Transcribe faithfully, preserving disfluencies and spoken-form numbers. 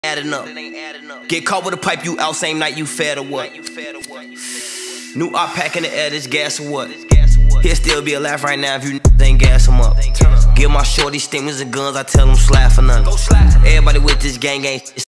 adding up. Get caught with a pipe, you out same night you fed or what? New op pack in the air, this gas or what? He'll still be alive right now if you ain't gas him up. Give my shorty stingers and guns, I tell them slap for nothing. Everybody with this gang ain't